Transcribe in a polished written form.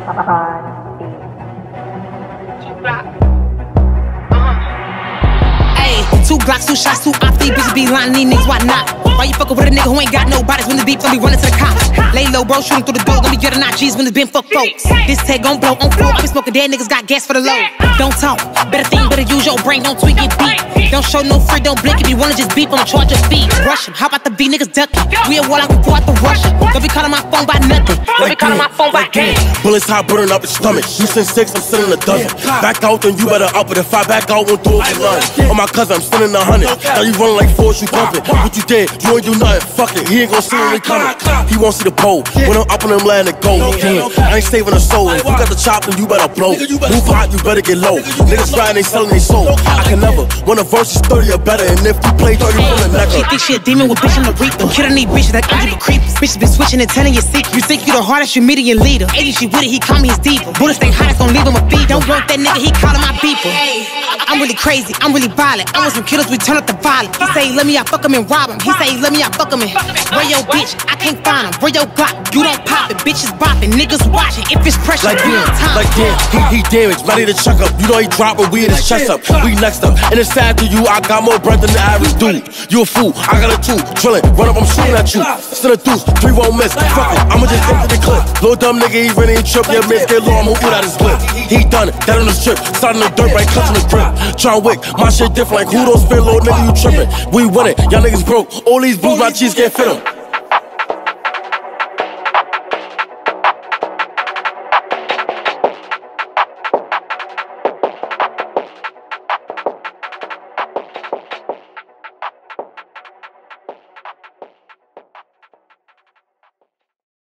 Two Glocks, 2 shots, 2 Opps, these bitches be lying, these niggas, why not? Why you fuckin' with a nigga who ain't got no bodies? When the beef, gonna be running to the cops. Lay low, bro, shooting through the door, gonna be getting out G's when it's been fuck folks. This tag gon' blow on floor, I been smoking dead niggas, got gas for the load. Don't talk, better think, better use your brain, don't tweak it, beat. Don't show no free, don't blink, if you wanna just beep, I'ma charge your feet. Rush him, how about the B niggas duckin'? We a wall, I can go out the Russia. Don't be calling my phone by nothing, don't be calling my phone by game. Bullets hot, burning up his stomach. You send 6, I'm sending a dozen. Back out, then you better up it. If I back out, won't throw it for none. On my cousin, I'm sending 100. Now you running like force, you bumping. What you did, you ain't do nothing, fuck it. He ain't gon' see when they coming. He won't see the pole. When I'm up on them land and go. Damn, I ain't saving a soul. If you got the chop, then you better blow. Move hot, you better get low. Niggas riding, they selling they soul. I can never. When a verse is 30 or better, and if you play 30, from the neck. She think she a demon with bitch in the reaper. Killing these bitches like Angela Creepers. Bitches been switching and telling your secret. You think you the hardest, you meeting your leader. 80, she with it, he call me his diva. Bullets stay hot, it's gon' leave him a beat. Don't want that nigga, he callin' my beeper. I'm really crazy, I'm really violent. I want some killers, we turn up the violence. He say he let me, I fuck him and rob him. He say he let me, I fuck him and where your bitch, I can't find him. Where your Glock, you don't pop it. Bitches bopping, niggas watching. If it's pressure, like damn, like damn, he damaged, ready to check up. You know he dropping, we in his chest up. We next up, and it's sad to you, I got more breath than the average dude. You a fool, I got a 2, drilling, run up, I'm shooting at you. Send a deuce, 3 won't miss, fuck it, I'ma just empty the clip. Little dumb nigga, he really ain't trip, yeah, miss, get low, I'ma boot out his clip. He done it, that on the strip, starting the dirt, right, clutching the grip. John Wick, my shit different, like who don't spin, little nigga, you tripping. We win it, y'all niggas broke, all these blues, my cheese can't fit them.